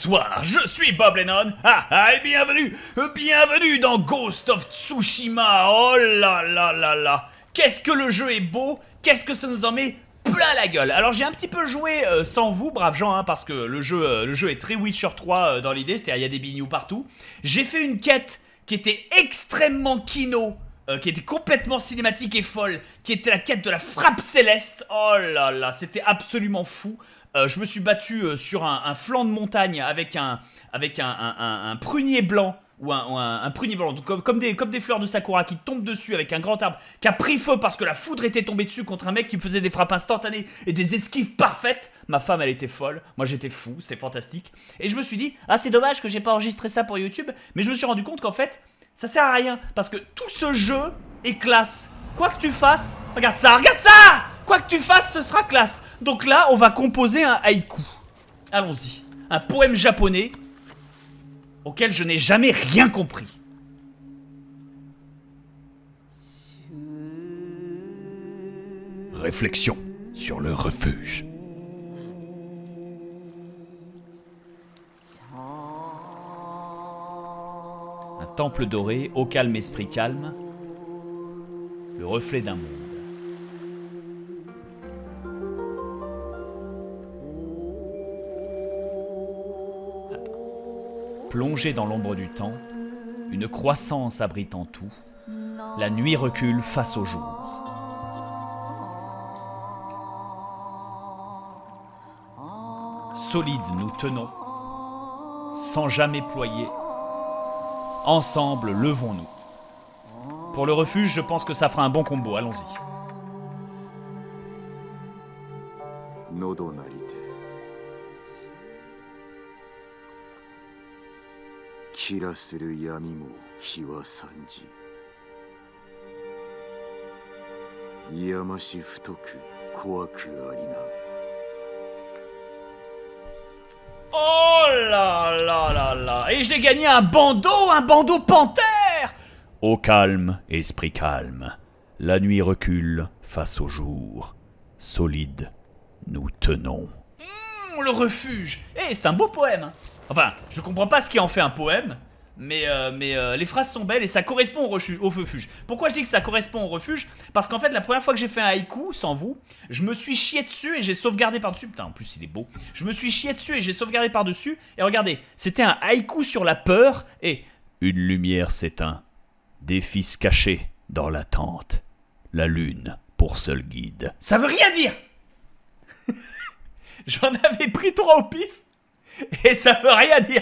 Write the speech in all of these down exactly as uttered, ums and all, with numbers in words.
Bonsoir, je suis Bob Lennon, ah, ah, et bienvenue, bienvenue dans Ghost of Tsushima. Oh là là là là, qu'est-ce que le jeu est beau, qu'est-ce que ça nous en met plein la gueule. Alors j'ai un petit peu joué euh, sans vous, braves gens, hein, parce que le jeu, euh, le jeu est très Witcher trois euh, dans l'idée, c'est-à-dire il y a des bignoux partout. J'ai fait une quête qui était extrêmement kino, euh, qui était complètement cinématique et folle, qui était la quête de la frappe céleste. Oh là là, c'était absolument fou. Euh, je me suis battu euh, sur un, un flanc de montagne avec un, avec un, un, un, un prunier blanc, ou un, ou un, un prunier blanc, donc comme, comme, des, comme des fleurs de sakura qui tombent dessus avec un grand arbre qui a pris feu parce que la foudre était tombée dessus contre un mec qui me faisait des frappes instantanées et des esquives parfaites. Ma femme, elle était folle, moi j'étais fou, c'était fantastique. Et je me suis dit, ah c'est dommage que j'ai pas enregistré ça pour YouTube, mais je me suis rendu compte qu'en fait, ça sert à rien, parce que tout ce jeu est classe. Quoi que tu fasses, regarde ça, regarde ça! Quoi que tu fasses, ce sera classe. Donc là, on va composer un haïku. Allons-y. Un poème japonais auquel je n'ai jamais rien compris. Réflexion sur le refuge. Un temple doré, au calme esprit calme, le reflet d'un monde. Plongé dans l'ombre du temps, une croissance abritant tout, la nuit recule face au jour. Solides nous tenons, sans jamais ployer, ensemble levons-nous. Pour le refuge, je pense que ça fera un bon combo, allons-y. Oh là là là là. Et j'ai gagné un bandeau, un bandeau panthère. Au calme, esprit calme, la nuit recule face au jour. Solide, nous tenons. Mmh, le refuge. Eh, c'est un beau poème. Enfin, je comprends pas ce qui en fait un poème, mais, euh, mais euh, les phrases sont belles et ça correspond au, refuge, au refuge. Pourquoi je dis que ça correspond au refuge? Parce qu'en fait, la première fois que j'ai fait un haïku, sans vous, je me suis chié dessus et j'ai sauvegardé par-dessus. Putain, en plus, il est beau. Je me suis chié dessus et j'ai sauvegardé par-dessus. Et regardez, c'était un haïku sur la peur et... Une lumière s'éteint, des fils cachés dans la tente, la lune pour seul guide. Ça veut rien dire. J'en avais pris trois au pif. Et ça veut rien dire.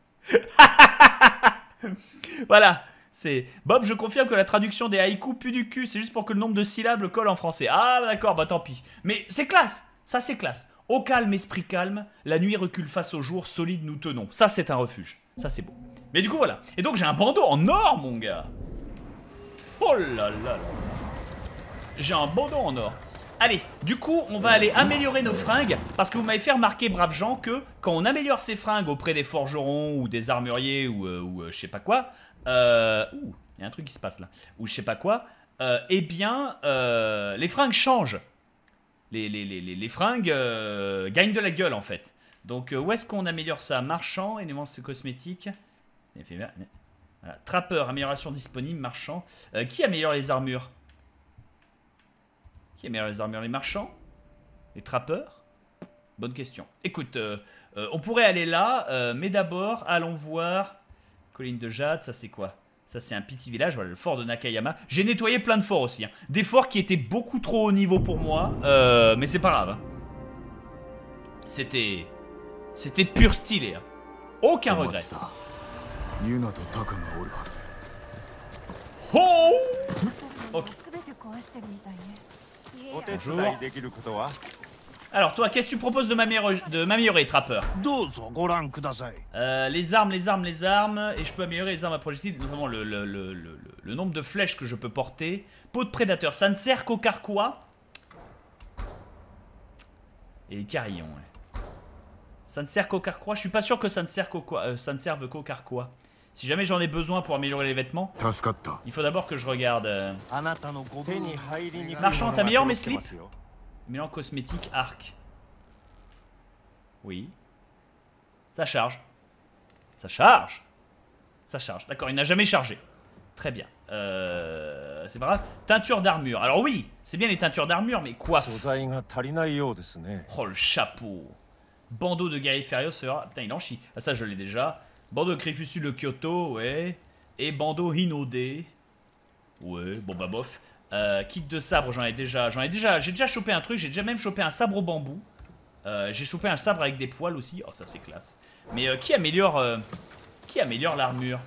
Voilà, c'est... Bob, je confirme que la traduction des haïkus pue du cul, c'est juste pour que le nombre de syllabes colle en français. Ah d'accord, bah tant pis. Mais c'est classe, ça c'est classe. Au calme, esprit calme, la nuit recule face au jour, solide nous tenons. Ça c'est un refuge, ça c'est beau. Mais du coup voilà, et donc j'ai un bandeau en or mon gars. Oh là là là. J'ai un bandeau en or. Allez, du coup, on va aller améliorer nos fringues, parce que vous m'avez fait remarquer, braves gens, que quand on améliore ses fringues auprès des forgerons, ou des armuriers, ou, euh, ou euh, je sais pas quoi, euh... ouh, il y a un truc qui se passe là, ou je sais pas quoi, euh, eh bien, euh, les fringues changent. Les, les, les, les, les fringues euh, gagnent de la gueule, en fait. Donc, euh, où est-ce qu'on améliore ça? Marchand, éléments cosmétiques. Voilà. Trappeur, amélioration disponible, marchand. Euh, qui améliore les armures? Qui améliore les armures? Les marchands? Les trappeurs? Bonne question. Écoute, euh, euh, on pourrait aller là, euh, mais d'abord, allons voir... Colline de Jade, ça c'est quoi? Ça c'est un petit village, voilà, le fort de Nakayama. J'ai nettoyé plein de forts aussi, hein. Des forts qui étaient beaucoup trop haut niveau pour moi, euh, mais c'est pas grave. Hein. C'était... C'était pur stylé. Hein. Aucun regret. Oh ok. Bonjour. Alors toi, qu'est-ce que tu proposes de m'améliorer, trappeur? euh, Les armes, les armes, les armes. Et je peux améliorer les armes à projectiles, notamment le, le, le, le, le nombre de flèches que je peux porter. Peau de prédateur, ça ne sert qu'au carquois. Et les carillons, ouais. Ça ne sert qu'au carquois. Je suis pas sûr que ça ne sert qu'au euh, ça ne serve qu'au carquois. Si jamais j'en ai besoin pour améliorer les vêtements, il faut d'abord que je regarde. Euh... Marchand, t'améliores mes slips? Mélange cosmétique, arc. Oui. Ça charge. Ça charge. Ça charge. D'accord, il n'a jamais chargé. Très bien. Euh, c'est pas grave. Teinture d'armure. Alors oui, c'est bien les teintures d'armure, mais quoi? Oh, le chapeau. Bandeau de guerrier Furios sera... Putain, il en chie. Ah, ça, je l'ai déjà. Bandeau de crépuscule de Kyoto, ouais. Et bandeau Hinode. Ouais, bon bah bof. Euh, kit de sabre, j'en ai déjà. J'en ai déjà. J'ai déjà chopé un truc. J'ai déjà même chopé un sabre au bambou. Euh, j'ai chopé un sabre avec des poils aussi. Oh, ça, c'est classe. Mais euh, qui améliore... Euh, qui améliore l'armure?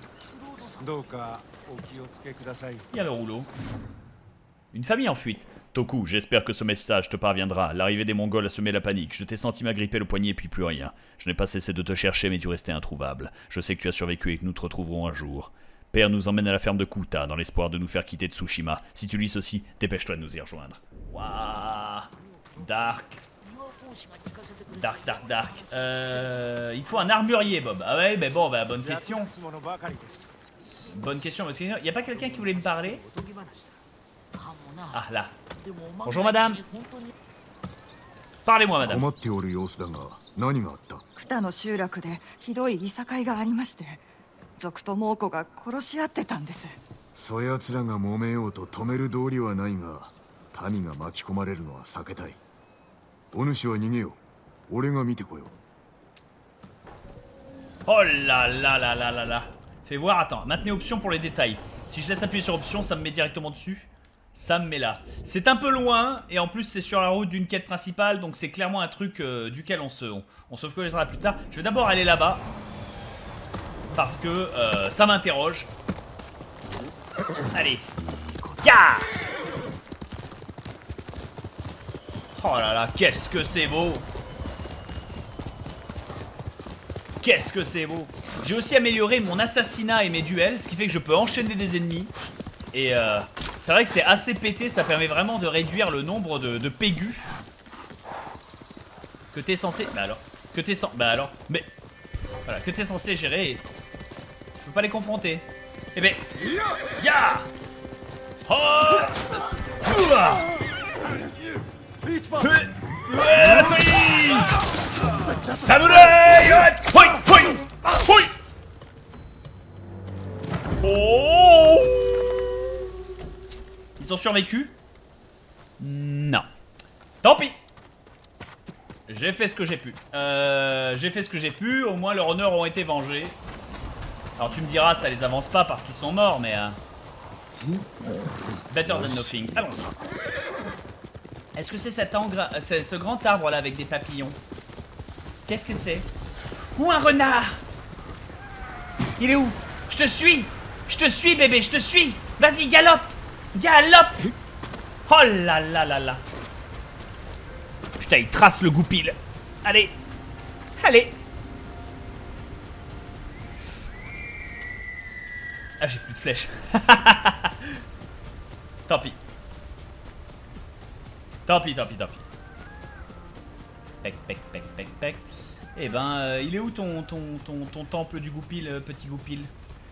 Il y a le rouleau. Une famille en fuite. Toku, j'espère que ce message te parviendra. L'arrivée des Mongols a semé la panique. Je t'ai senti m'agripper le poignet puis plus rien. Je n'ai pas cessé de te chercher mais tu restais introuvable. Je sais que tu as survécu et que nous te retrouverons un jour. Père nous emmène à la ferme de Kuta dans l'espoir de nous faire quitter Tsushima. Si tu lis ceci, dépêche-toi de nous y rejoindre. Waouh. Dark. Dark, dark, dark. Euh, il te faut un armurier, Bob. Ah ouais, mais bon, bah, bonne question. Bonne question, bonne question. Il n'y a pas quelqu'un qui voulait me parler? Ah, là. Bonjour, madame. Parlez-moi, madame. 北の集落でひどいいさかいがありまして、族と猛虎が殺し合ってたんです。 そやつらが揉めようと止める道理はないが、民が巻き込まれるのは避けたい。お主は逃げよ。俺が見てこよう。 Oh là là là là là là. Fais voir, attends, maintenez option pour les détails. Si je laisse appuyer sur option, ça me met directement dessus. Ça me met là. C'est un peu loin, et en plus c'est sur la route d'une quête principale, donc c'est clairement un truc euh, duquel on se, on, on se focalisera plus tard. Je vais d'abord aller là-bas, parce que euh, ça m'interroge. Allez. Ya. Oh là là, qu'est-ce que c'est beau. Qu'est-ce que c'est beau. J'ai aussi amélioré mon assassinat et mes duels, ce qui fait que je peux enchaîner des ennemis. Et euh, c'est vrai que c'est assez pété, ça permet vraiment de réduire le nombre de, de pégus que t'es censé... Bah alors, que t'es censé... Bah alors, mais... Voilà, que t'es censé gérer. Je peux pas les confronter. Eh ben... Ya. Oh. Samouraï. Hoi, hoi, hoi. Oh. Ils ont survécu? Non. Tant pis. J'ai fait ce que j'ai pu. Euh, j'ai fait ce que j'ai pu. Au moins leurs honneurs ont été vengés. Alors tu me diras, ça les avance pas parce qu'ils sont morts, mais... Euh... Better than nothing. Allons-y. Est-ce que c'est cet angre, ce grand arbre là avec des papillons? Qu'est-ce que c'est? Ou un renard? Il est où? Je te suis. Je te suis, bébé, je te suis. Vas-y, galope. Galope. Oh là là là là. Putain, il trace le goupil. Allez. Allez. Ah, j'ai plus de flèches. Tant pis. Tant pis, tant pis, tant pis. Pec, pec, pec, pec, pec. Eh ben, euh, il est où ton, ton, ton, ton temple du goupil, euh, petit goupil?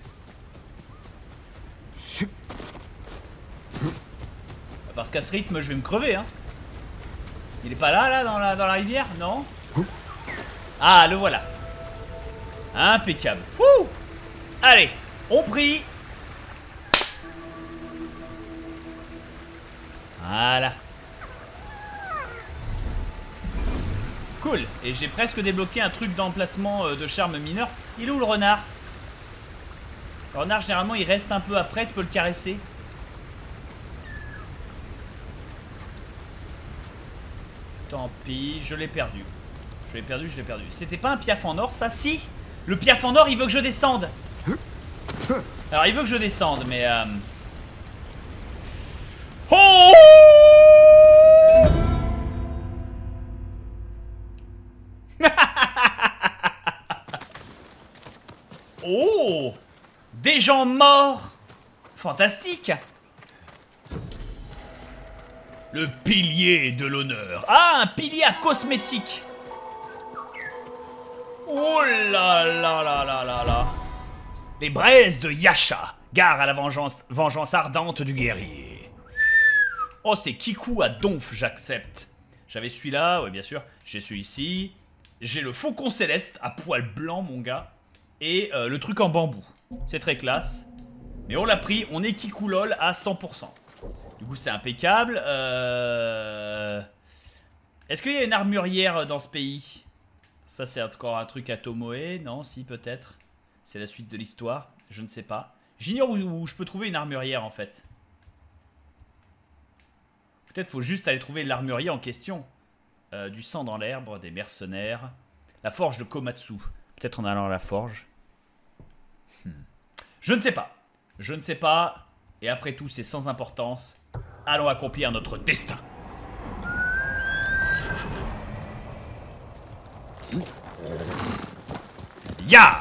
Parce qu'à ce rythme, je vais me crever, hein. Il est pas là, là, dans la, dans la rivière? Non? Ah, le voilà. Impeccable. Wouh. Allez, on prie. Voilà. Cool. Et j'ai presque débloqué un truc d'emplacement euh, de charme mineur. Il est où le renard? Le renard, généralement, il reste un peu après. Tu peux le caresser. Tant pis, je l'ai perdu. Je l'ai perdu, je l'ai perdu. C'était pas un piaf en or, ça? Si. Le piaf en or, il veut que je descende. Alors, il veut que je descende, mais... Euh... Oh. Oh. Des gens morts. Fantastique. Le pilier de l'honneur. Ah, un pilier à cosmétique. Oh là là là là là là. Les braises de Yasha. Gare à la vengeance, vengeance ardente du guerrier. Oh, c'est Kiku à donf, j'accepte. J'avais celui-là, ouais, bien sûr. J'ai celui-ci. J'ai le faucon céleste à poil blanc, mon gars. et euh, le truc en bambou. C'est très classe. Mais on l'a pris, on est Kikulol à cent pour cent. Du coup c'est impeccable. Euh... Est-ce qu'il y a une armurière dans ce pays? Ça c'est encore un truc à Tomoe. Non, si peut-être. C'est la suite de l'histoire. Je ne sais pas. J'ignore où, où je peux trouver une armurière en fait. Peut-être faut juste aller trouver l'armurier en question. Euh, du sang dans l'herbe, des mercenaires. La forge de Komatsu. Peut-être en allant à la forge. Hmm. Je ne sais pas. Je ne sais pas. Et après tout, c'est sans importance. Allons accomplir notre destin. Ya!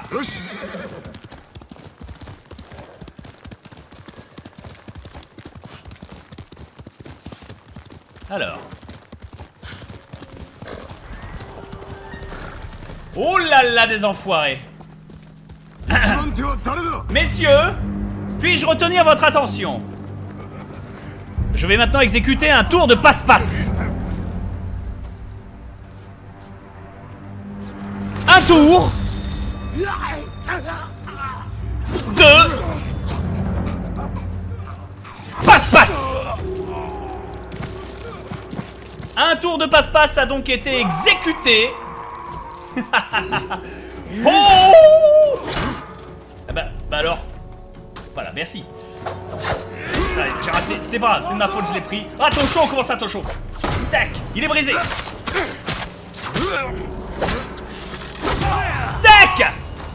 Alors. Oh là là, des enfoirés. Messieurs, puis-je retenir votre attention? Je vais maintenant exécuter un tour de passe-passe. Un tour de passe-passe. Un tour de passe-passe a donc été exécuté. Oh! Ah bah, bah alors. Voilà, merci. J'ai raté, c'est pas grave, c'est de ma faute, je l'ai pris. Ah, Tosho, comment ça, Tosho? Tac, il est brisé. Tac!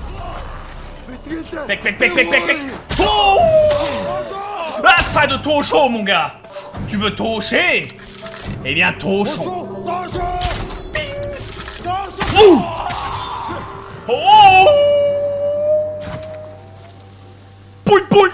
Pec, pec, pec, pec, pec, pec. Oh! Ah, pas de Tosho, mon gars. Tu veux Tosher? Eh bien, Tosho. Ouh! Oh! Poule, poule.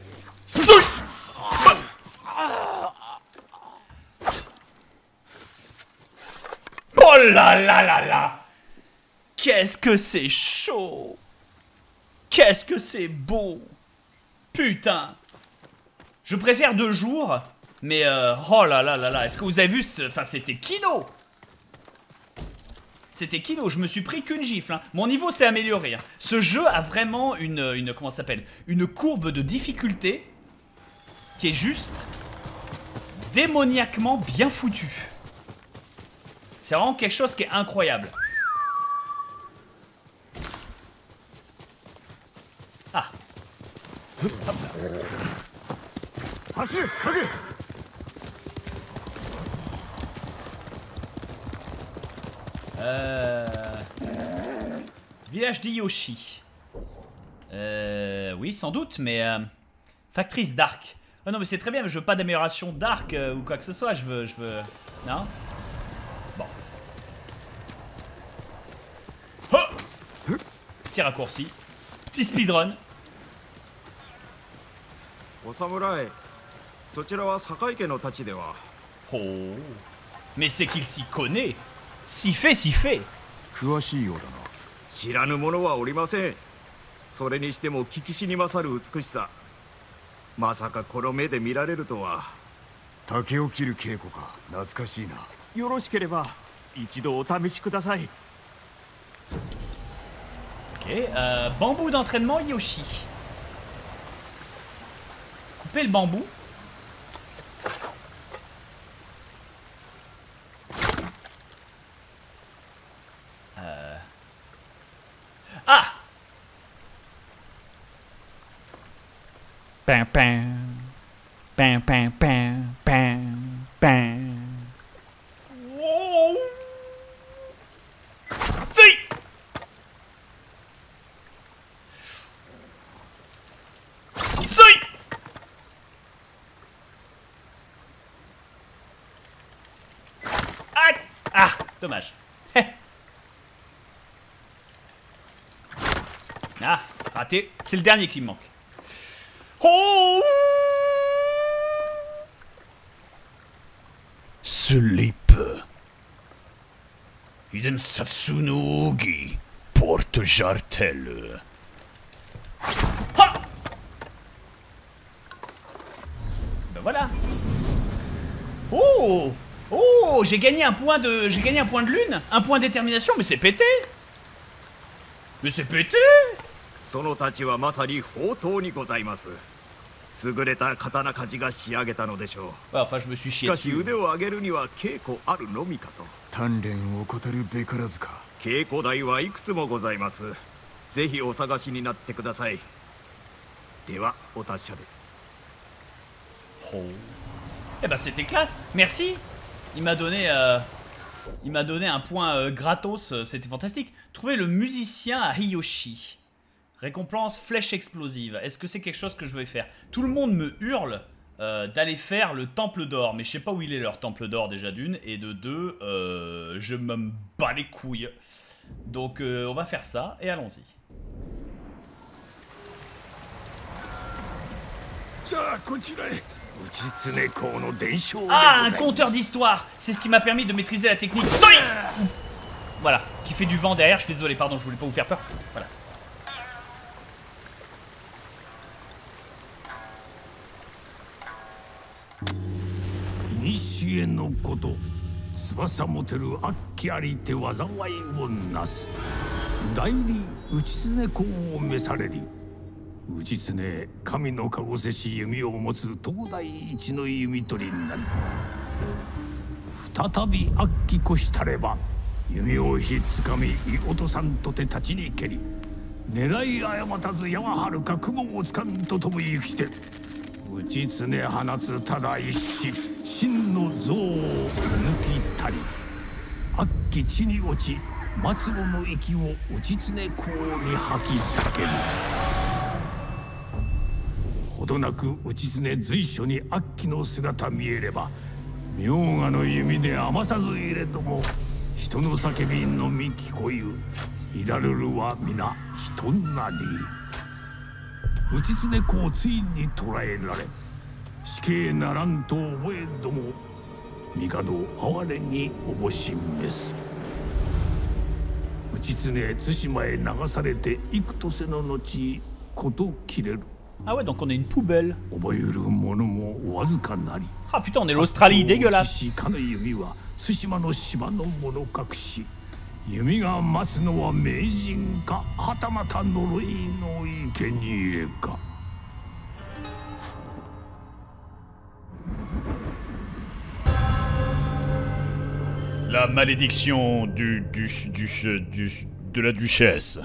Oh là là là là! Qu'est-ce que c'est chaud! Qu'est-ce que c'est beau! Putain! Je préfère deux jours, mais euh, oh là là là là! Est-ce que vous avez vu ce... Enfin, c'était Kino! C'était Kino, je me suis pris qu'une gifle. Hein. Mon niveau s'est amélioré. Hein. Ce jeu a vraiment une... une comment ça s'appelle? Une courbe de difficulté qui est juste démoniaquement bien foutue. C'est vraiment quelque chose qui est incroyable. Ah. Hop là. Euh... Village d'Yoshi. Euh... Oui, sans doute, mais... Euh... Factrice d'arc. Oh non, mais c'est très bien, mais je veux pas d'amélioration d'arc euh, ou quoi que ce soit. Je veux... Je veux... Non? Bon. Oh! Petit raccourci. Petit speedrun. Oh. Mais c'est qu'il s'y connaît. Si fait, si fait. 詳しいようだな。 知らぬ者はおりません。それにしても聞きしに勝る美しさ。まさかこの目で見られるとは。 竹を切る稽古か。懐かしいな。 よろしければ一度お試しください。 Ok, euh, bambou d'entraînement Yoshi. Couper le bambou. Euh... Ah! Pam pam. Pam pam pam pam pam. Wow! Si! Si! Ah! Ah! Dommage. Ah, raté. C'est le dernier qui me manque. Oh! Sleep. Iden Satsunogi porte jartel. Ha! Ben voilà. Oh! Oh! J'ai gagné un point de. J'ai gagné un point de lune. Un point de détermination, mais c'est pété! Mais c'est pété! その太刀はまさに宝刀にございます。優れた刀鍛冶が仕上げたのでしょう。 Ouais, enfin, je me suis し chié かし dessus. 腕を上げるには稽古あるのみかと。 鍛錬を怠るべからずか。 稽古台はいくつもございます。ぜひお探しになってください。ではお達者で。 Oh. Eh ben c'était classe, merci. Il m'a donné, euh, il m'a donné un point euh, gratos, c'était fantastique. Trouver le musicien à Hiyoshi. Récompense flèche explosive. Est-ce que c'est quelque chose que je vais faire? Tout le monde me hurle euh, d'aller faire le temple d'or, mais je sais pas où il est leur temple d'or déjà d'une, et de deux, euh, je me bats les couilles. Donc euh, on va faire ça et allons-y. Ah, un compteur d'histoire. C'est ce qui m'a permis de maîtriser la technique. Voilà, qui fait du vent derrière. Je suis désolé, pardon, je voulais pas vous faire peur. Voilà. « 内常神のかごせし弓を持つ東大一の弓取りになり再び悪鬼越したれば弓をひっつかみい落とさんとて立ちに蹴り狙い誤たず矢ははるか雲をつかんと飛ぶ行きて内常放つただ一子真の像を抜きたり悪鬼地に落ち末路の息を内常公に吐きたける」ほどなく内常随所に悪鬼の姿見えれば明賀の弓で余さず入れども人の叫びのみ聞こゆいらるるは皆人なり内常公をついに捕らえられ死刑ならんと覚えども帝哀れにおぼしめす内常対馬へ流されて幾とせの後事切れる Ah ouais, donc on est une poubelle. Ah putain, on est l'Australie, dégueulasse. La malédiction du, du, du, du de la duchesse.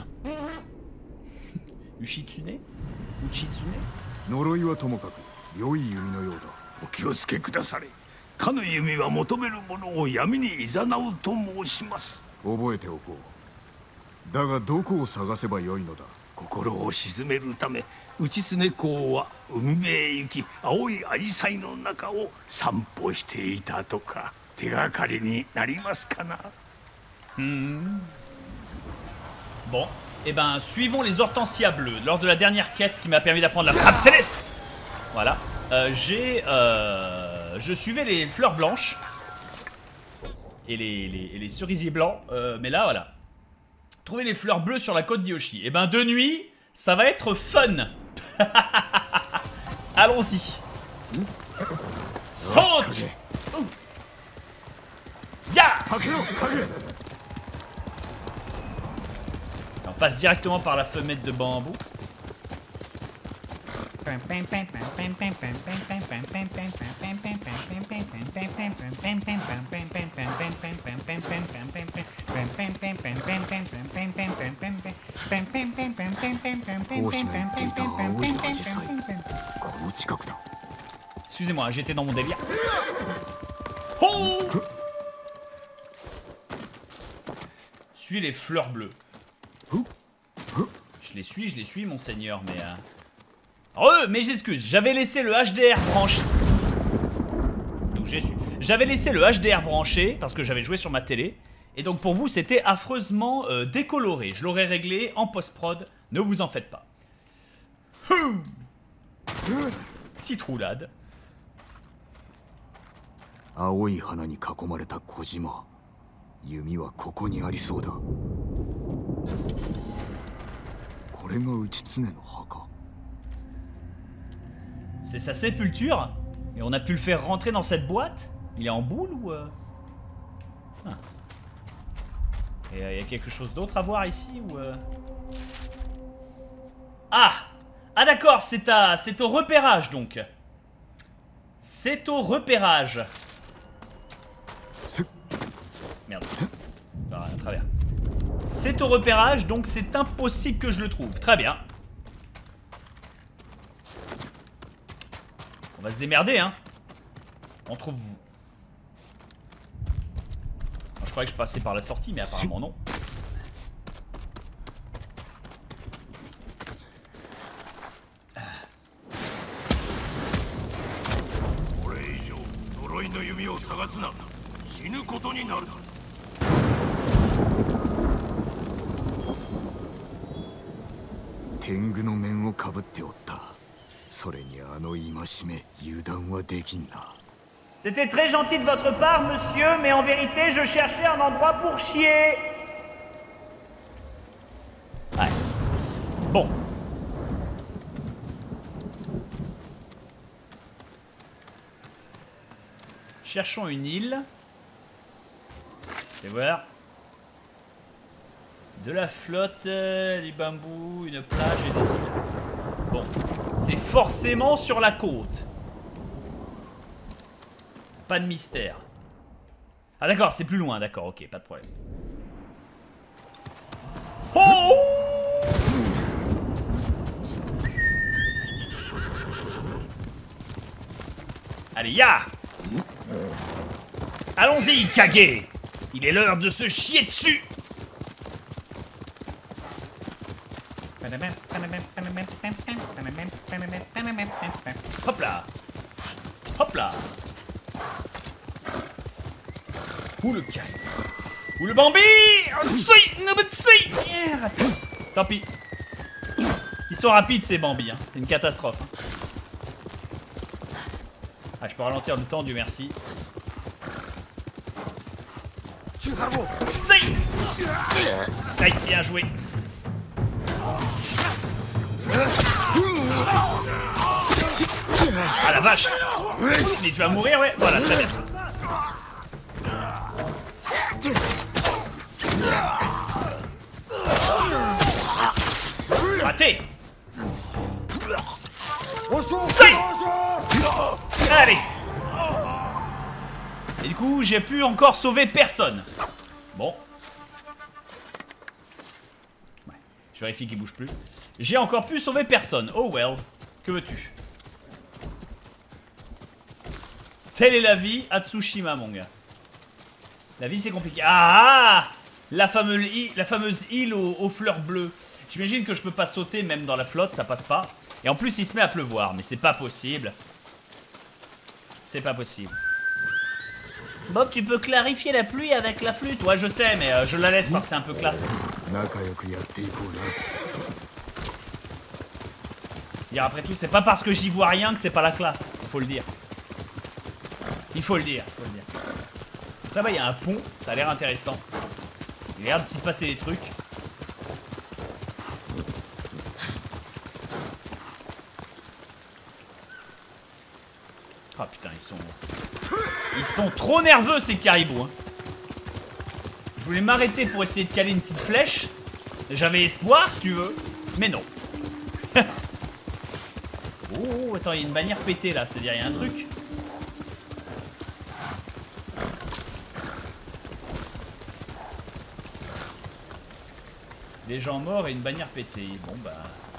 Ushitsune? Uchitsune? 呪いはともかく良い弓のようだ。 お気をつけくだされ。かの弓は求めるものを闇に誘うと申します。 覚えておこう。だがどこを探せばよいのだ。 心を鎮めるため内常公は海辺へ行き青いアジサイの中を散歩していたとか。手がかりになりますかな。 Hmm. Bon. Eh ben, suivons les hortensias bleues. Lors de la dernière quête qui m'a permis d'apprendre la frappe céleste. Voilà. Euh, j'ai... Euh, je suivais les fleurs blanches. Et les, les, et les cerisiers blancs. Euh, mais là, voilà. Trouver les fleurs bleues sur la côte d'Hiyoshi. Eh ben, de nuit, ça va être fun. Allons-y. Saute. Ya. On passe directement par la fenêtre de bambou. Excusez-moi, j'étais dans mon délire. Oh! Suis les fleurs bleues. Je les suis, je les suis, monseigneur, mais... Euh... Re, mes excuses, j'avais laissé le H D R branché. D'où j'ai su. J'avais laissé le H D R branché, parce que j'avais joué sur ma télé. Et donc pour vous, c'était affreusement euh, décoloré. Je l'aurais réglé en post-prod, ne vous en faites pas. Hum. Petite roulade. Aoi hana ni kakomareta Kojima. Yumi wa koko ni arisou da. Kore ga Uchitsune no haka. C'est sa sépulture. Et on a pu le faire rentrer dans cette boîte. Il est en boule ou... Euh... Ah. Et il euh, y a quelque chose d'autre à voir ici ou... Euh... Ah. Ah d'accord, c'est à... c'est au repérage donc. C'est au repérage. Merde. Par à travers. C'est au repérage, donc c'est impossible que je le trouve. Très bien. On va se démerder, hein. On trouve... Je croyais que je passais par la sortie, mais apparemment non. 天狗の面をかぶっておった。それにあの戒め、油断はできんな。 C'était très gentil de votre part, monsieur, mais en vérité, je cherchais un endroit pour chier. Ouais. Bon. Cherchons une île. Et voir. De la flotte, euh, du bambou, une plage et des îles. Bon. C'est forcément sur la côte. Pas de mystère. Ah d'accord, c'est plus loin, d'accord, ok, pas de problème. Oh! Allez, ya! Allons-y, Kage! Il est l'heure de se chier dessus! Hop là! Hop là! Ou le Kai. Ou le Bambi. Yeah, raté. Tant pis. Ils sont rapides ces Bambi, hein. C'est une catastrophe. Hein. Ah, je peux ralentir le temps, Dieu merci. Aïe, bien joué. Ah la vache. Mais tu vas mourir, ouais. Voilà, très bien. Raté. Allez. Et du coup, j'ai pu encore sauver personne. Bon. Ouais, je vérifie qu'il bouge plus. J'ai encore pu sauver personne. Oh well. Que veux-tu? Telle est la vie à Tsushima, mon gars. La vie, c'est compliqué. Ah, la fameuse île, la fameuse île aux, aux fleurs bleues. J'imagine que je peux pas sauter même dans la flotte, ça passe pas. Et en plus, il se met à pleuvoir, mais c'est pas possible. C'est pas possible. Bob, tu peux clarifier la pluie avec la flûte? Ouais, je sais, mais euh, je la laisse parce que c'est un peu classe. Dire après tout, c'est pas parce que j'y vois rien que c'est pas la classe. Il faut le dire. Il faut le dire, faut le dire. Là-bas, il y a un pont, ça a l'air intéressant. Il a l'air de s'y passer des trucs. Ah putain, ils sont... Ils sont trop nerveux, ces caribous. Hein. Je voulais m'arrêter pour essayer de caler une petite flèche. J'avais espoir, si tu veux. Mais non. Oh, attends, il y a une bannière pétée, là. C'est-à-dire, il y a un truc. Des gens morts et une bannière pétée. Bon, bah...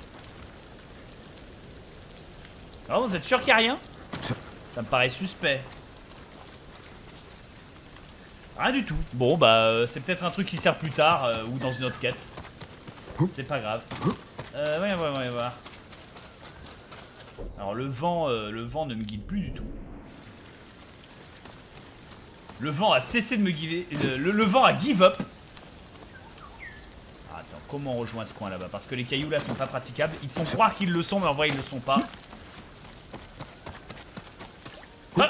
Alors, vous êtes sûr qu'il n'y a rien? Ça me paraît suspect. Rien du tout. Bon, bah, euh, c'est peut-être un truc qui sert plus tard euh, ou dans une autre quête. C'est pas grave. Euh, ouais, ouais, ouais, ouais. Alors, le vent, euh, le vent ne me guide plus du tout. Le vent a cessé de me guider. Le, le, le vent a give up. Ah, attends, comment on rejoint ce coin là-bas? Parce que les cailloux là sont pas praticables. Ils te font croire qu'ils le sont, mais en vrai, ils le sont pas. Ah.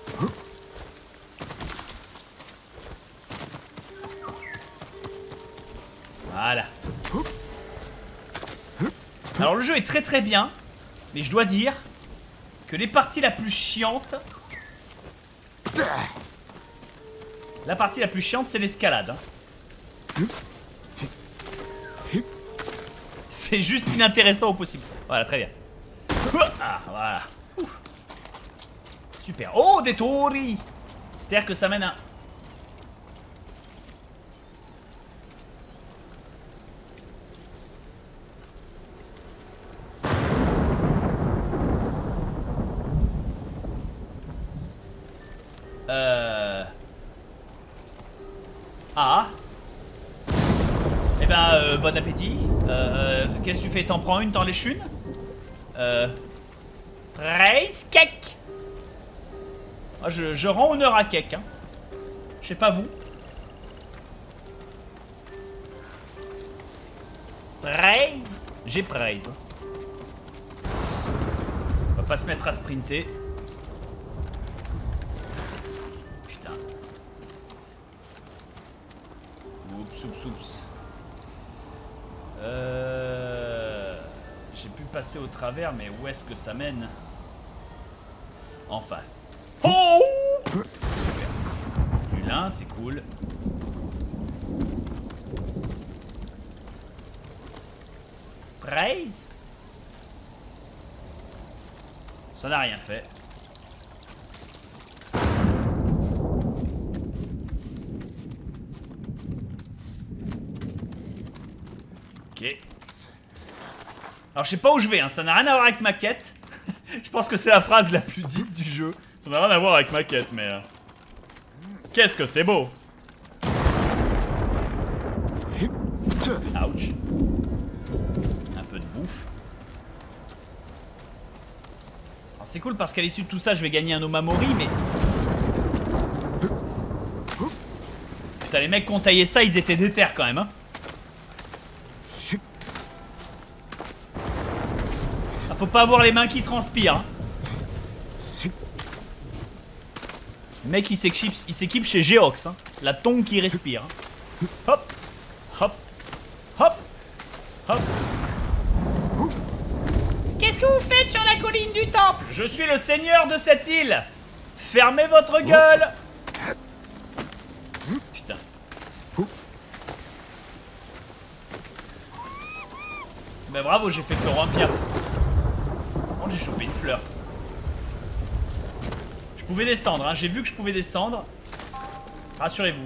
Voilà. Alors le jeu est très très bien, mais je dois dire que les parties la plus chiante, la partie la plus chiante, c'est l'escalade. Hein. C'est juste inintéressant au possible. Voilà, très bien. Ah, voilà. Ouf. Super. Oh, des tori. C'est-à-dire que ça mène à... Euh... Ah. Eh ben, euh, bon appétit. Euh, Qu'est-ce que tu fais? T'en prends une, t'en lèches une? Euh... Praise cake. Ah, je, je rends honneur à cake, hein. Je sais pas vous. Praise. J'ai praise. On va pas se mettre à sprinter. Putain. Oups, oups, oups. Euh... J'ai pu passer au travers, mais où est-ce que ça mène? En face. Oh! Du lin, c'est cool. Praise? Ça n'a rien fait. Ok. Alors je sais pas où je vais, hein. Ça n'a rien à voir avec ma quête. Je pense que c'est la phrase la plus dite du jeu. Ça n'a rien à voir avec ma quête, mais... Euh... Qu'est-ce que c'est beau! Ouch. Un peu de bouffe. Alors c'est cool parce qu'à l'issue de tout ça, je vais gagner un Omamori, mais... Putain, les mecs qui ont taillé ça, ils étaient déter quand même, hein. Ah, faut pas avoir les mains qui transpirent, hein. Le mec il s'équipe, il s'équipe chez Geox, hein. La tongue qui respire, hein. Hop, hop, hop, hop. Qu'est-ce que vous faites sur la colline du temple? Je suis le seigneur de cette île. Fermez votre gueule. Putain. Ben bravo, j'ai fait le taureau en pierre. Par contre j'ai chopé une fleur. Je pouvais descendre, hein. J'ai vu que je pouvais descendre. Rassurez-vous.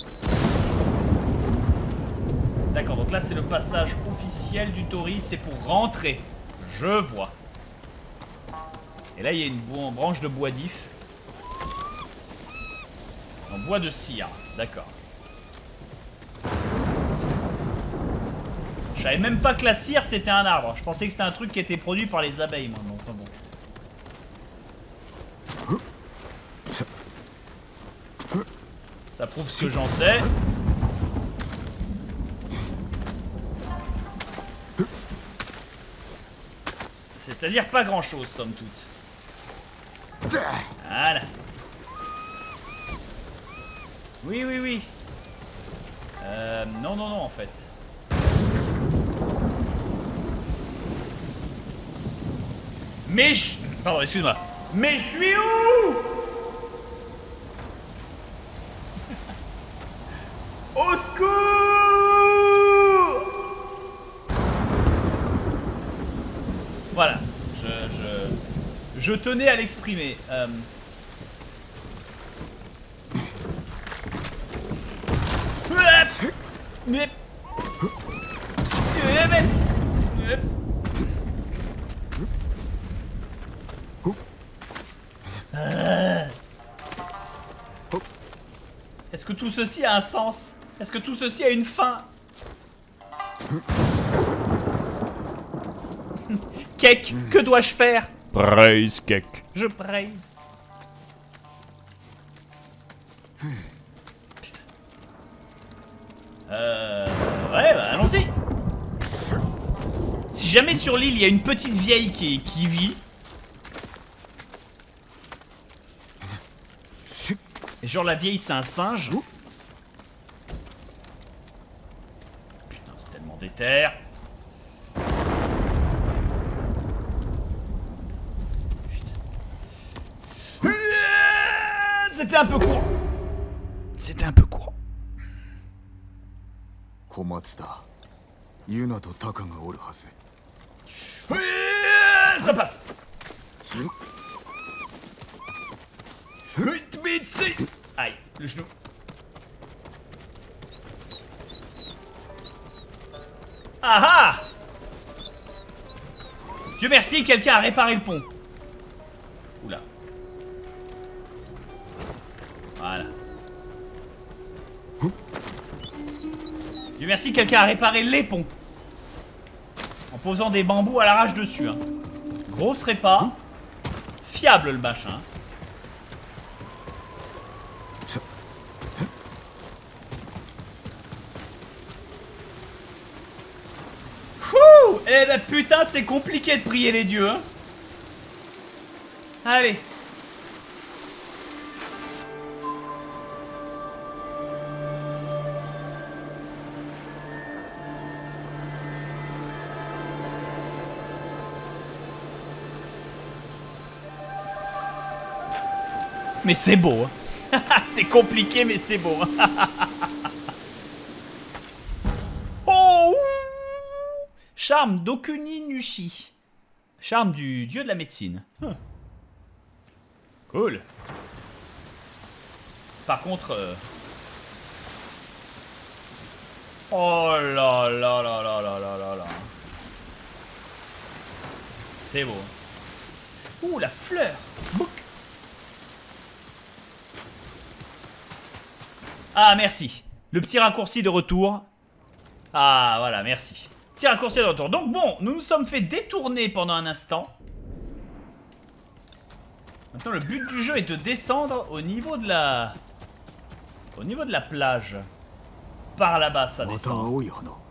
D'accord, donc là c'est le passage officiel du Tori, c'est pour rentrer. Je vois. Et là il y a une branche de bois d'if. En bois de cire, d'accord. Je savais même pas que la cire c'était un arbre. Je pensais que c'était un truc qui était produit par les abeilles, moi. Donc, enfin bon. Ça prouve ce que j'en sais. C'est-à-dire pas grand-chose, somme toute. Voilà. Oui, oui, oui. Euh, non, non, non, en fait. Mais je... Pardon, excuse-moi. Mais je suis où? Au secours! Voilà. Je, je, je tenais à l'exprimer. Euh... Mais... Est-ce que tout ceci a un sens? Est-ce que tout ceci a une fin? Cake, que dois-je faire? Praise cake. Je praise. Euh... Ouais, bah allons-y. Si jamais sur l'île il y a une petite vieille qui, qui vit... Et genre la vieille c'est un singe. Putain, c'est tellement déter. C'était un peu court. C'était un peu court. 小松だ。 ユナとタカがおるはず。 Ça passe. Aïe, le genou. Ah ah! Dieu merci, quelqu'un a réparé le pont. Oula. Voilà. Dieu merci, quelqu'un a réparé les ponts. En posant des bambous à l'arrache dessus. Hein. Grosse répa. Fiable le machin. Wouh! Eh ben putain, c'est compliqué de prier les dieux. Hein. Allez. Mais c'est beau, hein. C'est compliqué, mais c'est beau. Oh! Charme d'Okuni Nushi. Charme du dieu de la médecine. Huh. Cool. Par contre... Euh... Oh là là là là là là là là. C'est beau. Ouh, la fleur. Bouc. Ah, merci. Le petit raccourci de retour. Ah, voilà, merci. Petit raccourci de retour. Donc bon, nous nous sommes fait détourner pendant un instant. Maintenant, le but du jeu est de descendre au niveau de la... Au niveau de la plage. Par là-bas, ça descend.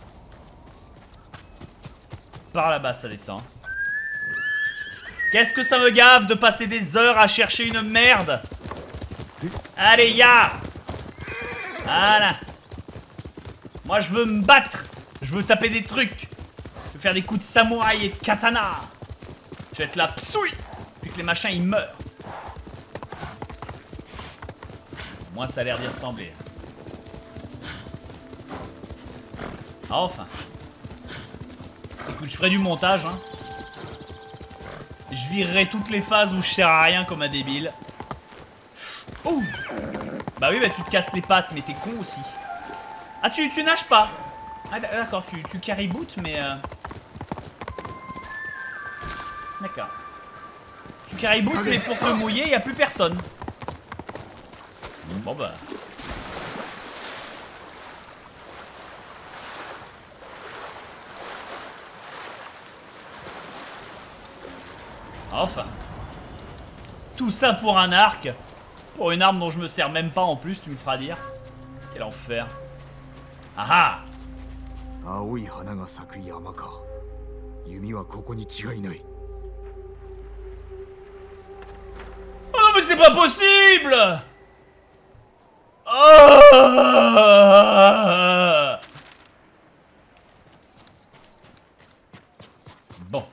Par là-bas, ça descend. Qu'est-ce que ça me gave de passer des heures à chercher une merde. Allez, ya! Voilà. Moi je veux me battre. Je veux taper des trucs. Je veux faire des coups de samouraï et de katana. Je vais être là, psoui, puis que les machins ils meurent. Moi ça a l'air d'y ressembler. Enfin. Écoute, je ferai du montage hein. Je virerai toutes les phases où je sers à rien comme un débile. Oh. Bah oui, bah tu te casses les pattes, mais t'es con aussi. Ah, tu, tu nages pas. Ah d'accord, tu, tu carry boot, mais... Euh... D'accord. Tu carry boot, mais pour te mouiller, y a plus personne. Bon bah... Enfin. Tout ça pour un arc. Pour une arme dont je me sers même pas en plus, tu me feras dire. Quel enfer. Ah ah. Oh non mais c'est pas possible. Oh. Bon.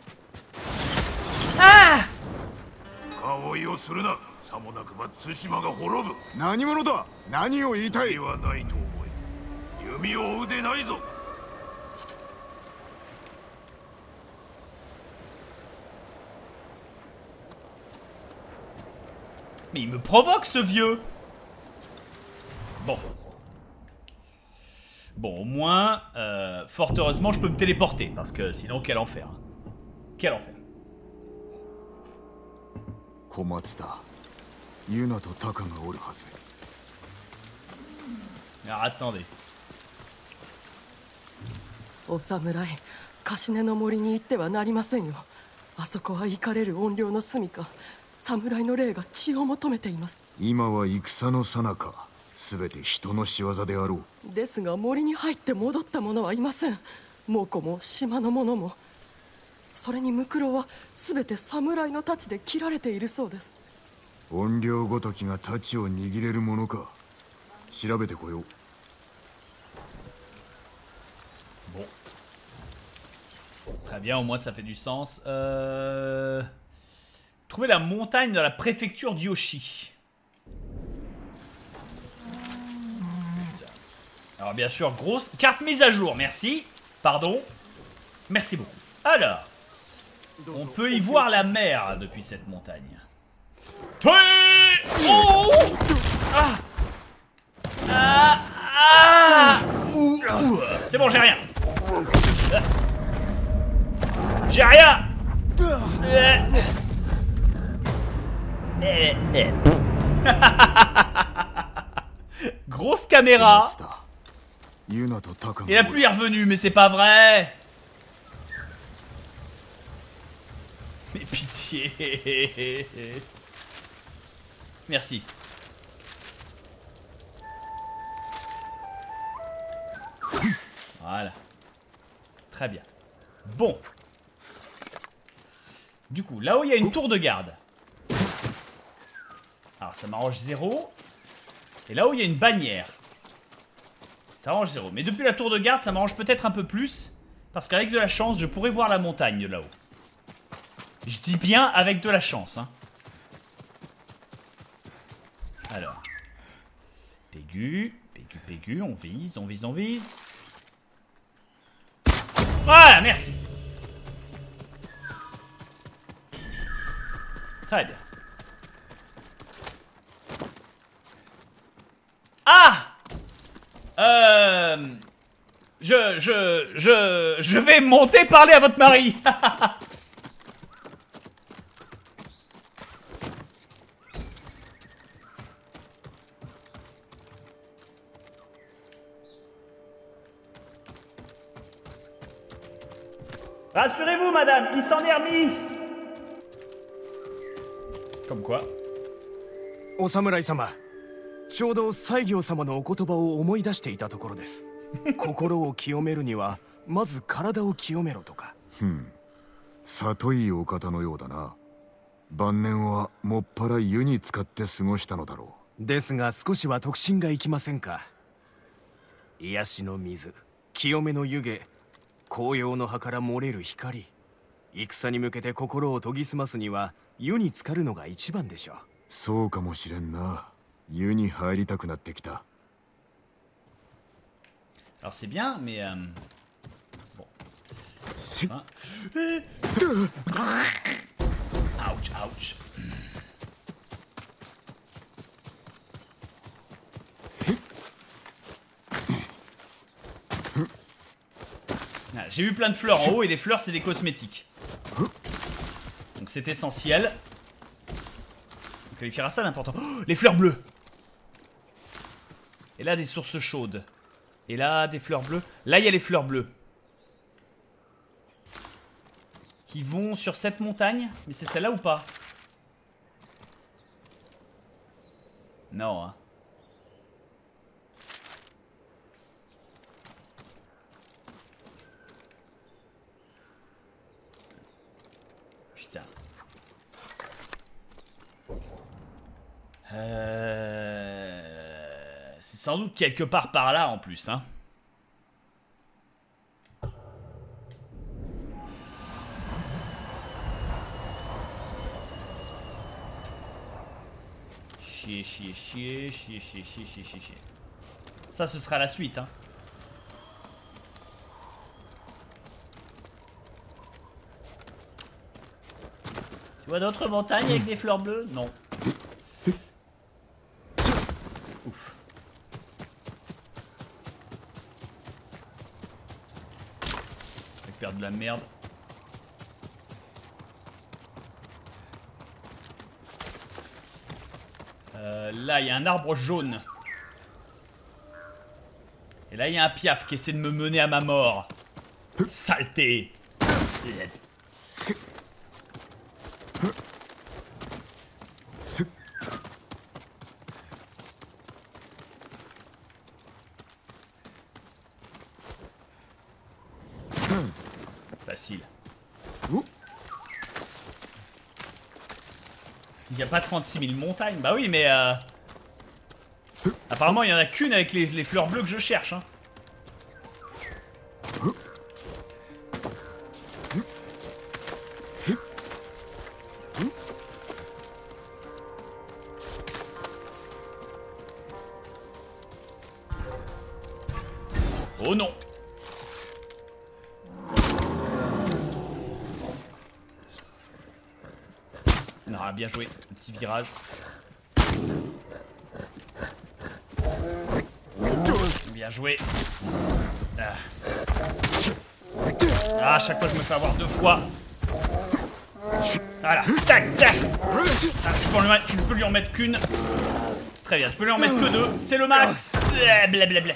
Ah. さもなくば対馬が滅ぶ。何者だ。何を言いたい。はないと思え。弓を追うでないぞ。Mais il me provoque ce vieux. Bon. Bon, au moins, euh, fort heureusement, je peux me téléporter. Parce que sinon, quel enfer. Quel enfer. Alors, attendez. お侍、カシネの森に行ってはなりませんよ。あそこは怒かれる怨霊の住処。侍の霊が血を求めています。 今は戦の最中、すべて人の仕業であろう。ですが森に入って戻った者はいません。猛虎も島の者も。それにムクロはすべて侍の太刀で切られているそうです。 怨霊ごときが太刀を握れるものか。調べてこよう。 Bon. Très bien, au moins ça fait du sens. Euh... Trouver la montagne de la préfecture d'Yoshi. Alors bien sûr, grosse carte mise à jour, merci. Pardon. Merci beaucoup. Alors, on peut y voir la mer depuis cette montagne. Oh ah ah ah ouh, ouh. C'est bon, j'ai rien. J'ai rien. Grosse caméra. Et la pluie est revenue, mais c'est pas vrai. Mais pitié. Merci. Voilà. Très bien. Bon. Du coup, là-haut, il y a une tour de garde. Alors, ça m'arrange zéro. Et là-haut, il y a une bannière. Ça arrange zéro. Mais depuis la tour de garde, ça m'arrange peut-être un peu plus. Parce qu'avec de la chance, je pourrais voir la montagne de là-haut. Je dis bien avec de la chance, hein. Alors. Pégu, pégu, pégu, on vise, on vise, on vise. Voilà, merci. Très bien. Ah Euh... Je... Je... Je... Je vais monter parler à votre mari. Rassurez-vous, madame, il s'en est remis. Comme quoi. お侍様、ちょうど西行様のお言葉を思い出していたところです。心を清めるにはまず体を清めろとか。 ふん、里いお方のようだな。晩年はもっぱら湯に浸かって過ごしたのだろう。ですが少しは特進がいきませんか。癒しの水、清めの湯気、紅葉の葉から漏れる光、戦に向けて心を研ぎ澄ますには湯に浸かるのが一番でしょう。 そうかもしれんな。湯に入りたくなってきた。 Alors c'est bien, mais euh... bon. Hein. Ouch, ouch. J'ai vu plein de fleurs en haut et des fleurs c'est des cosmétiques. Donc c'est essentiel. On qualifiera ça d'important. Oh, les fleurs bleues. Et là des sources chaudes. Et là des fleurs bleues. Là il y a les fleurs bleues. Qui vont sur cette montagne. Mais c'est celle-là ou pas? Non hein. Putain. Euh... C'est sans doute quelque part par là en plus, hein. Chier, chier, chier, chier, chier, chier, chier, chier, chier. Ça, ce sera la suite, hein. Tu vois d'autres montagnes avec des fleurs bleues? Non. Ouf. Je vais perdre de la merde. Euh, là, il y a un arbre jaune. Et là, il y a un piaf qui essaie de me mener à ma mort. Saleté. Facile. Il n'y a pas trente-six mille montagnes. Bah oui, mais euh... apparemment, il n'y en a qu'une avec les, les fleurs bleues que je cherche. Hein. Oh non. bien joué. Le petit virage. Bien joué. Ah. Ah, à chaque fois je me fais avoir deux fois. Voilà, tac, tac. Ah, tu, peux mettre, tu ne peux lui en mettre qu'une. Très bien, tu peux lui en mettre que deux. C'est le max. Blablabla.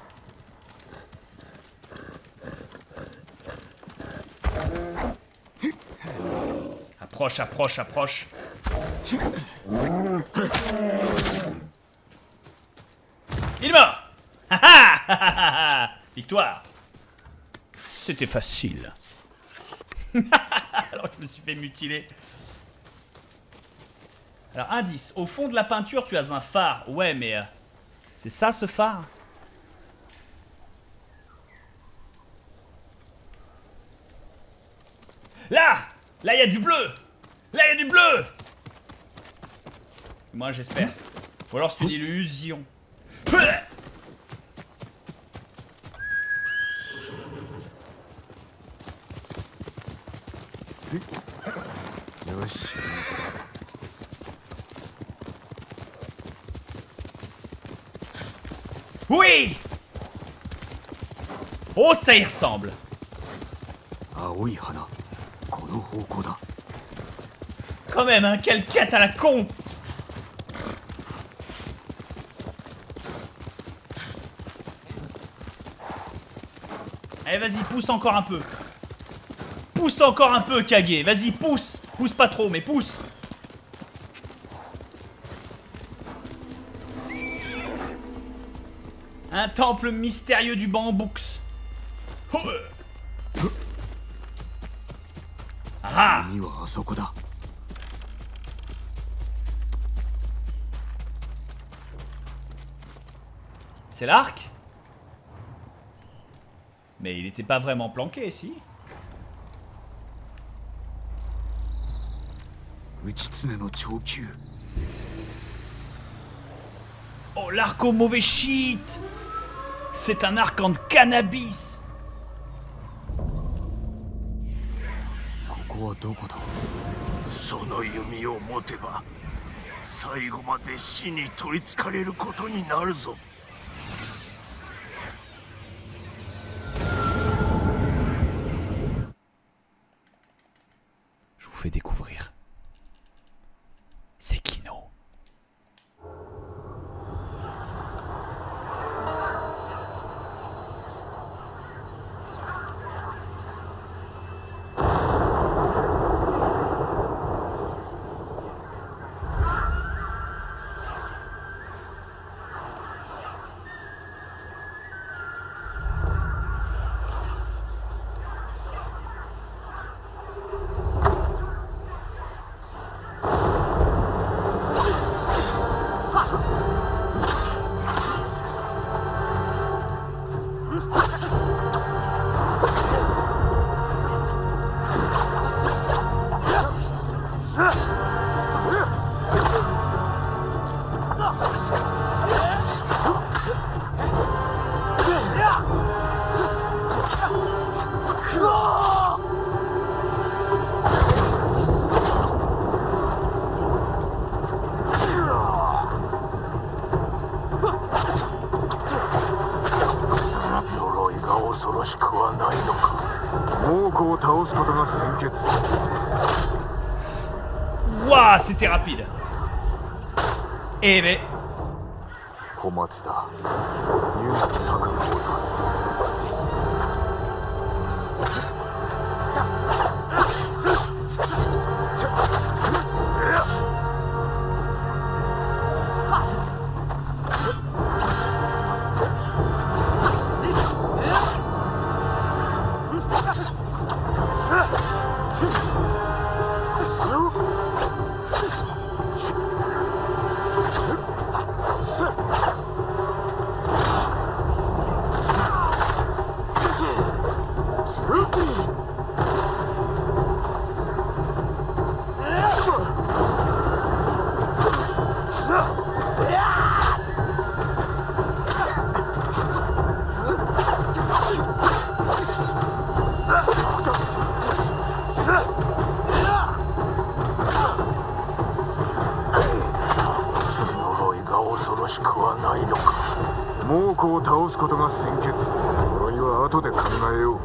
Approche, approche, approche. Il est mort. Victoire. C'était facile. Alors je me suis fait mutiler. Alors indice, au fond de la peinture tu as un phare. Ouais mais euh, c'est ça ce phare? Là! Là il y a du bleu! Là il y a du bleu! Moi j'espère. Ou alors c'est une illusion. Oui! Oh, ça y ressemble. Quand même, hein, quelle quête à la con! Allez, vas-y, pousse encore un peu. Pousse encore un peu, Kage. Vas-y, pousse. Pousse pas trop, mais pousse. Un temple mystérieux du bamboux. Oh. Ah. C'est l'arc? Mais il était pas vraiment planqué, si? Oh, l'arc au mauvais shit! C'est un arc en cannabis! Je vous fais découvrir. C'est Kino. Waouh, c'était rapide. Eh ben. 恐ろしくはないのか。猛虎を倒すことが先決。呪いは後で考えよう。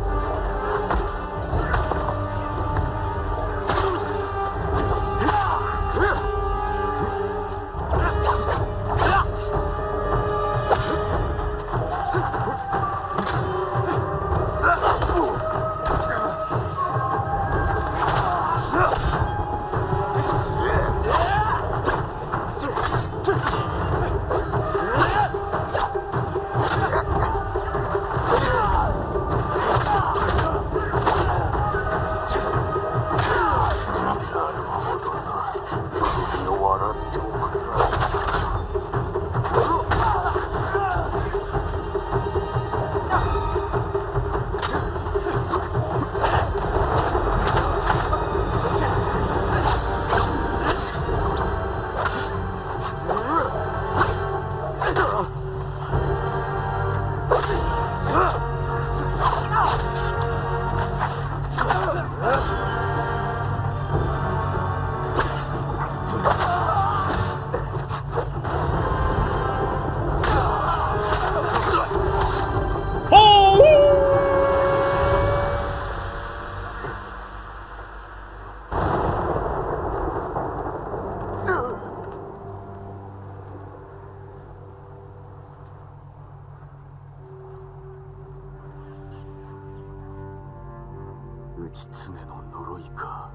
義経の呪いか。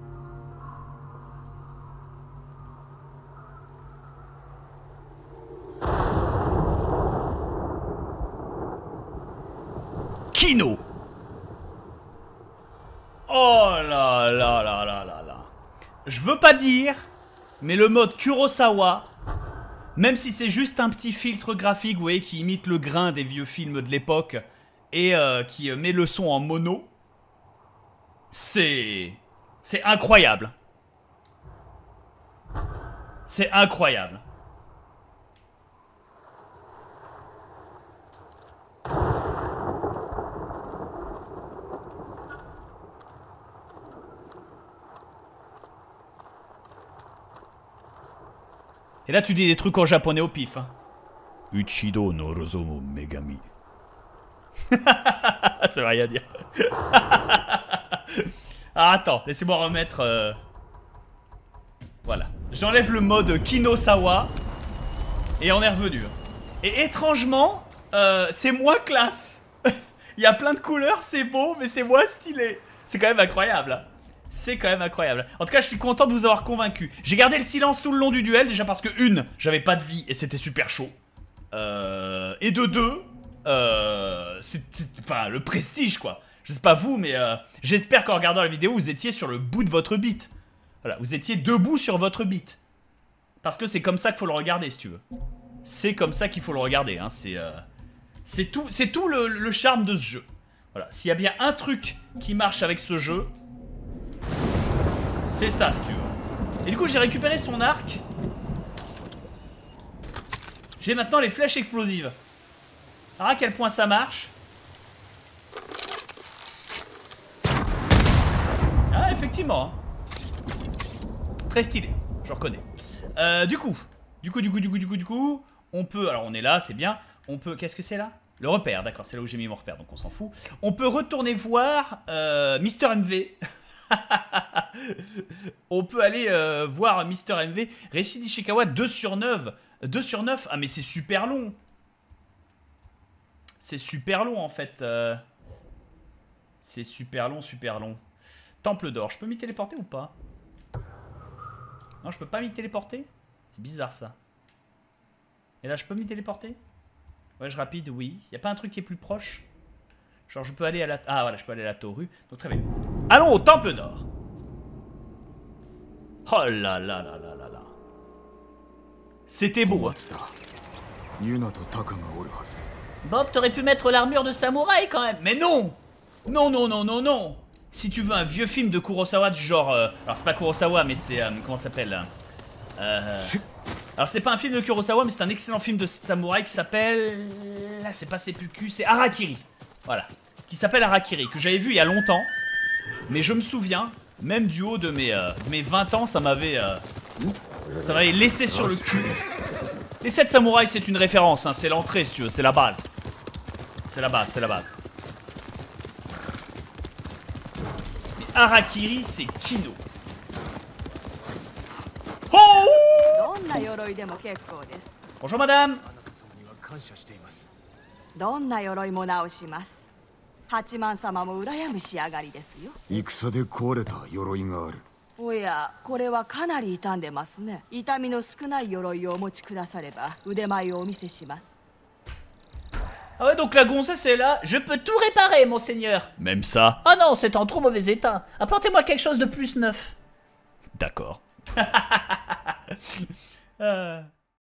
Kino. Oh là là là là là là. Je veux pas dire, mais le mode Kurosawa, même si c'est juste un petit filtre graphique, vous voyez, qui imite le grain des vieux films de l'époque et euh, qui euh, met le son en mono, c'est... c'est incroyable. C'est incroyable. Et là tu dis des trucs en japonais au pif. Hein. Uchido no Rozomo Megami. Ça veut rien dire. Ah, attends, laissez-moi remettre... Euh... Voilà. J'enlève le mode Kinosawa. Et on est revenu. Et étrangement, euh, c'est moins classe. Il y a plein de couleurs, c'est beau, mais c'est moins stylé. C'est quand même incroyable. C'est quand même incroyable. En tout cas, je suis content de vous avoir convaincu. J'ai gardé le silence tout le long du duel, déjà parce que, une, j'avais pas de vie et c'était super chaud. Euh, et de deux, euh, c'est, enfin, le prestige, quoi. Je sais pas vous, mais euh, j'espère qu'en regardant la vidéo, vous étiez sur le bout de votre bite. Voilà, vous étiez debout sur votre bite. Parce que c'est comme ça qu'il faut le regarder, si tu veux. C'est comme ça qu'il faut le regarder, hein. C'est euh, c'est tout, c'est tout le, le charme de ce jeu. Voilà, s'il y a bien un truc qui marche avec ce jeu, c'est ça, si tu veux. Et du coup, j'ai récupéré son arc. J'ai maintenant les flèches explosives. Alors à quel point ça marche. Ah, effectivement. Hein. Très stylé, je reconnais. Euh, du coup, du coup, du coup, du coup, du coup, du coup, on peut... Alors on est là, c'est bien. On peut... Qu'est-ce que c'est là? Le repère, d'accord, c'est là où j'ai mis mon repère, donc on s'en fout. On peut retourner voir euh, Mister M V. On peut aller euh, voir Mister M V. Reishi Ishikawa deux sur neuf. deux sur neuf. Ah mais c'est super long. C'est super long en fait. euh... C'est super long, super long. Temple d'or, je peux m'y téléporter ou pas? Non, je peux pas m'y téléporter. C'est bizarre ça. Et là je peux m'y téléporter? Ouais, je rapide, oui. Y a pas un truc qui est plus proche? Genre je peux aller à la... Ah voilà, je peux aller à la Toru. Donc très bien. Allons au Temple d'or. Oh là là là là là là. C'était beau. Hein. Bob, t'aurais pu mettre l'armure de samouraï quand même. Mais non. Non, non, non, non, non. Si tu veux un vieux film de Kurosawa du genre... Euh... Alors c'est pas Kurosawa, mais c'est... Euh... Comment ça s'appelle euh... Alors c'est pas un film de Kurosawa, mais c'est un excellent film de samouraï qui s'appelle... Là c'est pas Seppuku, c'est Harakiri. Voilà. Qui s'appelle Harakiri, que j'avais vu il y a longtemps. Mais je me souviens, même du haut de mes, euh, de mes vingt ans, ça m'avait... Euh, ça m'avait laissé sur le cul. Les sept samouraïs, c'est une référence, hein, c'est l'entrée si tu veux, c'est la base. C'est la base, c'est la base. Mais Harakiri, c'est Kino. Oh! どんな鎧でも結構です。 Bonjour madame. あなた様には感謝しています。 どんな鎧も直します。八幡様も羨む仕上がりですよ。 戦で壊れた鎧がある。 おや、これはかなり傷んでますね。痛みの少ない鎧をお持ちくだされば腕前をお見せします。 Ah ouais, donc la gonzesse est là. Je peux tout réparer, monseigneur. Même ça. Ah non, c'est en trop mauvais état. Apportez-moi quelque chose de plus neuf. D'accord. euh...